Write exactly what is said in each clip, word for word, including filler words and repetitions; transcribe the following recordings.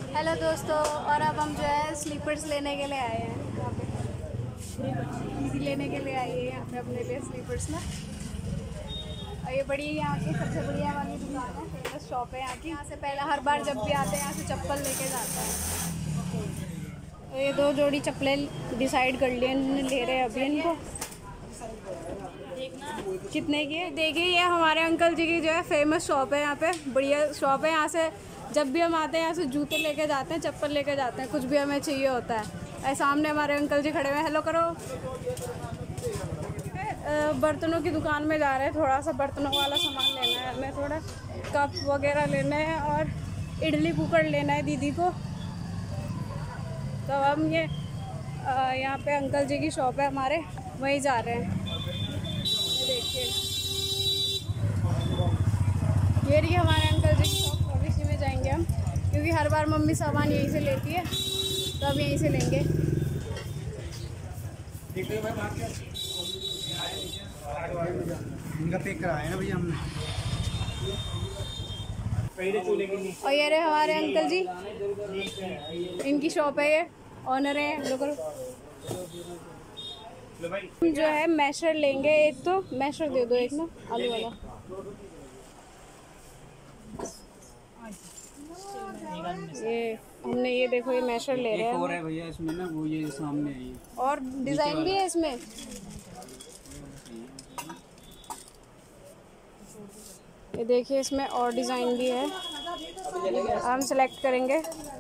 Hello दोस्तों, और अब हम जो है स्लीपर्स लेने के लिए आए हैं यहाँ पे। इसी लेने के लिए आई है यहाँ पे अपने लिए स्लीपर्स ना। और ये बड़ी यहाँ की सबसे बढ़िया वाली दुकान है, फेमस शॉप है यहाँ की। यहाँ से पहले हर बार जब भी आते हैं यहाँ से चप्पल लेके जाता है। तो ये दो जोड़ी चप्पलें डिसाइड कर लिए, ले रहे हैं अभी इनको। कितने की है देखिए। ये हमारे अंकल जी की जो है फेमस शॉप है, यहाँ पे बढ़िया शॉप है। यहाँ से जब भी हम आते हैं यहाँ से जूते लेके जाते हैं, चप्पल लेके जाते हैं, कुछ भी हमें चाहिए होता है। सामने हमारे अंकल जी खड़े हुए हैं, हेलो करो। बर्तनों की दुकान में जा रहे हैं, थोड़ा सा बर्तनों वाला सामान लेना है हमें, थोड़ा कप वगैरह लेने हैं और इडली कुकर लेना है दीदी को। तो हम ये यहाँ पे अंकल जी की शॉप है हमारे, वहीं जा रहे हैं। देखिए ये रही हमारे अंकल जी की शॉप, अब इसी में जाएंगे हम, क्योंकि हर बार मम्मी सामान यहीं से लेती है, तो अब यहीं से लेंगे। इनका पैक कराया ना भैया हमने। और ये रहे हमारे अंकल जी, इनकी शॉप है, ये ऑनर है लोकल। हम जो है मैशर लेंगे, एक तो मैशर दे दो एक ना, आलू वाला। ये हमने ये देखो ये मैशर ले रहे हैं। और है भैया इसमें ना, वो ये सामने है ये। और डिज़ाइन भी है इसमें। ये देखिए इसमें और डिज़ाइन भी है, हम सेलेक्ट करेंगे।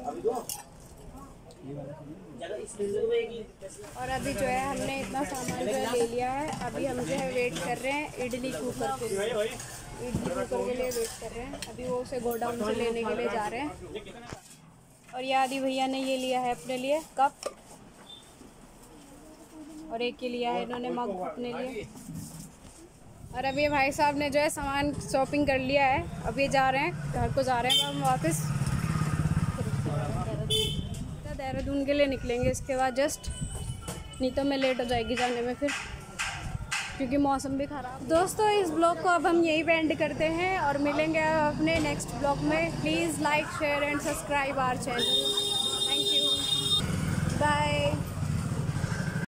और अभी जो है हमने इतना सामान जो है ले लिया है, अभी हम जो है वेट कर रहे हैं इडली कुकर के लिए। इडली कुकर के लिए वेट कर रहे हैं, अभी वो उसे गोडाउन से लेने के लिए जा रहे हैं। और ये आदि भैया ने ये लिया है अपने लिए कप, और एक ये लिया है इन्होंने मग अपने लिए। और अभी भाई साहब ने जो है सामान शॉपिंग कर लिया है, अब ये जा रहे हैं घर को, जा रहे हैं हम वापस। देहरादून के लिए निकलेंगे इसके बाद जस्ट, नहीं तो मैं लेट हो जाएगी जाने में फिर, क्योंकि मौसम भी ख़राब। दोस्तों इस ब्लॉग को अब हम यहीं पे एंड करते हैं और मिलेंगे अपने नेक्स्ट ब्लॉग में। Please like share and subscribe our channel. Thank you, bye.